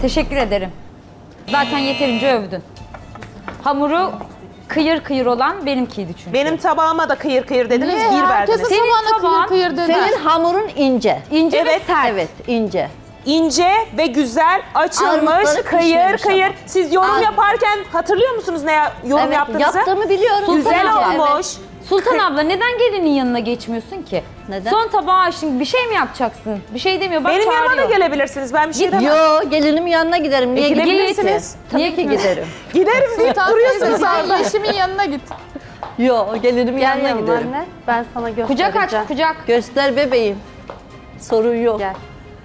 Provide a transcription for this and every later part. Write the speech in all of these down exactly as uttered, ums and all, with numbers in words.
Teşekkür ederim. Zaten yeterince övdün. Hamuru kıyır kıyır olan benimkiydi çünkü. Benim tabağıma da kıyır kıyır dediniz, Niye? bir Herkesin verdiniz. Senin tabağına tabağın- kıyır kıyır dedi. Senin hamurun ince. İnce Evet, ve sert. Evet, ince. İnce ve güzel açılmış, Armutları kıyır pişmemiş kıyır. ama. Siz yorum Ar- yaparken hatırlıyor musunuz ne ya- yorum Evet, yaptığınızı? yaptığımı biliyorum. Güzel Sultan abla, olmuş. Sultan abla neden gelinin yanına geçmiyorsun ki? Neden? Son tabağı açtın, bir şey mi yapacaksın? Bir şey demiyor, bak Benim yanıma da çağırıyor. gelebilirsiniz, ben bir şey demem. Yo, gelinimin yanına giderim. Niye E, gideyim ki? gidebilirsiniz. Tabii Niye ki gitmiyorsun? giderim. Giderim deyip Sultan duruyorsunuz teyze sen orada. Yeşim'in yanına git. Yo, gelinimin Gel yanına yanıma giderim. anne. Ben sana Kucak göstereceğim. aç, kucak. Göster bebeğim. Sorun yok. Gel.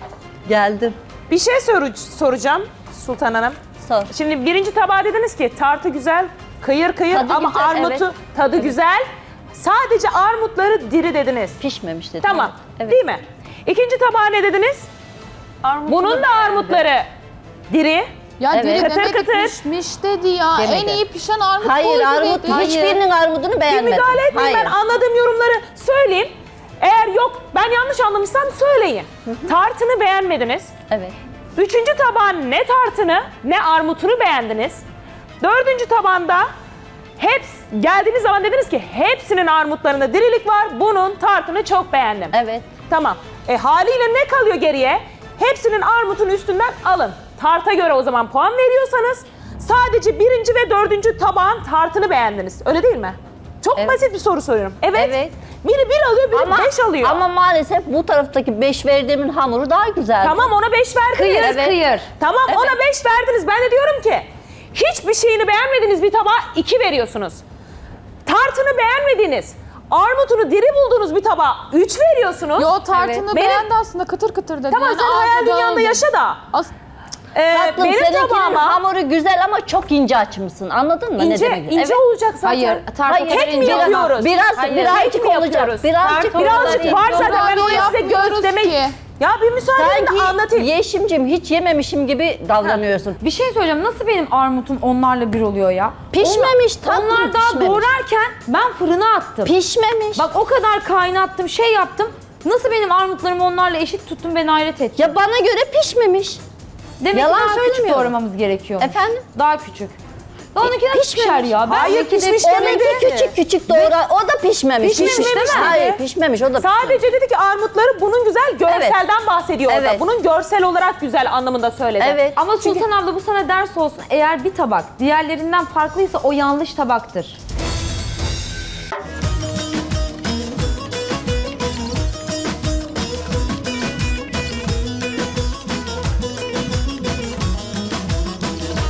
Geldim. Bir şey soru soracağım Sultan Hanım. Sor. Şimdi birinci tabağa dediniz ki tartı güzel, kıyır kıyır Tadı ama güzel, armutu evet. tadı güzel. Sadece armutları diri dediniz. Pişmemiş dedim. Tamam, Evet. değil mi? İkinci tabağa ne dediniz? Armutunu Bunun da beğendim. armutları diri. Ya Evet. diri Kıtır demedi, kıtır. pişmiş dedi ya. Demedi. En iyi pişen armut Hayır, buydu armut dedi. hiçbirinin armudunu Bir beğenmedim. müdahale etmeyin, Hayır. ben anladığım yorumları söyleyeyim. Eğer yok, ben yanlış anlamışsam söyleyin. Tartını beğenmediniz. Evet. Üçüncü tabağın ne tartını ne armutunu beğendiniz. Dördüncü tabanda hepsi, geldiğiniz zaman dediniz ki hepsinin armutlarında dirilik var. Bunun tartını çok beğendim. Evet. Tamam. E haliyle ne kalıyor geriye? Hepsinin armutun üstünden alın. Tarta göre o zaman puan veriyorsanız sadece birinci ve dördüncü tabağın tartını beğendiniz. Öyle değil mi? Çok Evet. basit bir soru soruyorum. Evet. Evet. Biri bir alıyor, biri Ama, beş alıyor. ama maalesef bu taraftaki beş verdiğimin hamuru daha güzel. Tamam, ona beş verdiniz. Kıyır Evet. kıyır. Tamam, Evet. ona beş verdiniz. Ben de diyorum ki hiçbir şeyini beğenmediğiniz bir tabağa iki veriyorsunuz. Tartını beğenmediğiniz, armutunu diri bulduğunuz bir tabağa üç veriyorsunuz. Yo tartını Evet. beğendi aslında, kıtır kıtır dedi. Tamam, Yani sen hayal ağzı dünyanda dağıldı. yaşa da. As- Ee, Tatlım, benim seninkinin tabağıma hamuru güzel ama çok ince açmışsın. Anladın mı ince, ne demek? ince olacak zaten. Hayır, tartı Hayır, kadar tek mi ince yapıyoruz? olmaz. Biraz, Hayır, birazcık tek mi olacak. yapıyoruz? Birazcık, Tartı Birazcık değil. var zaten, ben Doğru onu size yapmıyoruz göstermek... ki. Ya bir müsaade edin de Sanki anlatayım. Yeşimcim hiç yememişim gibi davranıyorsun. Bir şey söyleyeceğim, nasıl benim armutum onlarla bir oluyor ya? Pişmemiş tatlım, Onlar daha pişmemiş. doğrarken ben fırına attım. Pişmemiş. Bak o kadar kaynattım, şey yaptım. Nasıl benim armutlarımı onlarla eşit tuttum, beni hayret ettim. Ya bana göre pişmemiş. Demek yalan ki daha küçük söylemiyorum. doğramamız gerekiyor. Efendim? Daha küçük. Ya onunki nasıl pişmemiş. pişer ya? Ben Hayır, belki de- pişmiş Onunki- demedi. Onunki küçük küçük doğra. O da pişmemiş. Pişmemiş Pişmiş değil mi? Hayır, pişmemiş. O da pişmemiş. Sadece dedi ki armutları bunun güzel görselden bahsediyor orada. Evet. Bunun görsel olarak güzel anlamında söyledi. Evet. Ama Sultan abla bu sana ders olsun. Eğer bir tabak diğerlerinden farklıysa o yanlış tabaktır.